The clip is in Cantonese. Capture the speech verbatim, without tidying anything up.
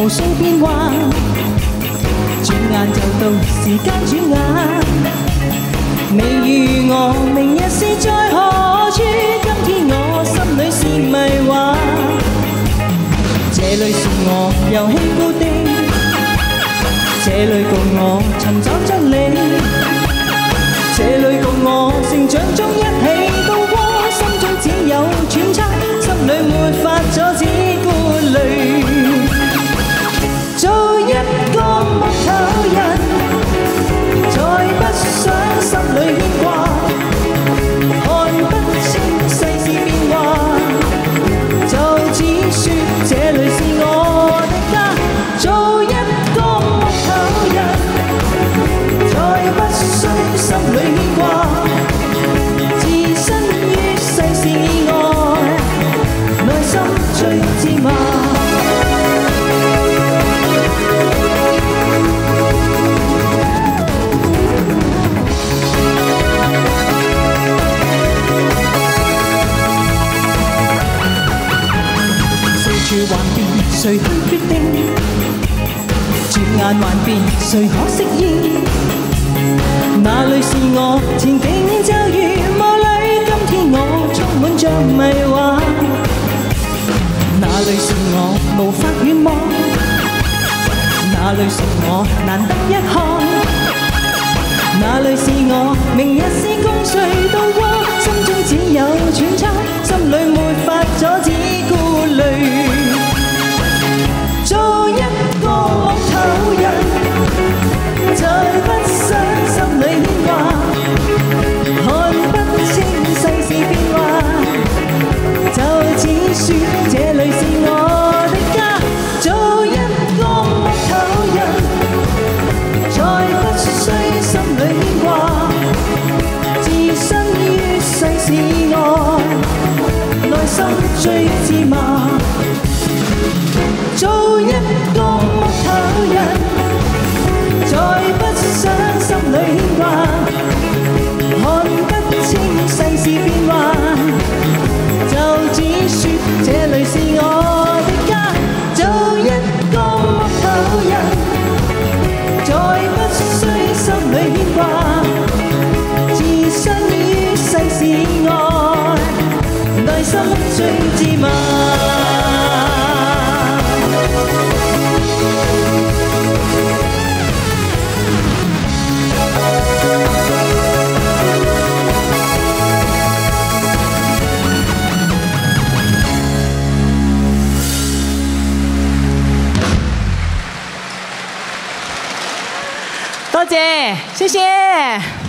無數變幻，轉眼就到時間轉眼。你與我明日是在何處？今天我心裏是迷幻，這裏是我遊戲故地，這裏共我尋找真理，這裏共我成長中一起度過，心中只有揣測，心裏沒法阻止顧慮。做一個木頭人，再不想心裏牽掛，看不清世事變幻，就只說這裏是我的家。做一個木頭人，再不需心裏牽掛，置身於世事以外，內心最自麻。處幻變，誰去決定？轉眼幻變，誰可適應？哪裏是我前景就如霧裏，今天我充滿着迷幻。哪裏是我無法遠望？哪裏是我難得一看？哪裏是我明日是共誰度過？心中只有揣測，心裏沒法阻止顧慮。做一個木頭人，再不想心裏牽掛，看不清世事變幻，就只說這裏是我的家。做一個木頭人，再不需心裏牽掛，置身於世事外，內心最自麻。做一個木頭人，再不想心裏牽掛，看不清世事變幻，就只說這裏是我的家。做一個木頭人，再不需心裏牽掛，置身於世事外，內心最自麻。多謝，謝謝。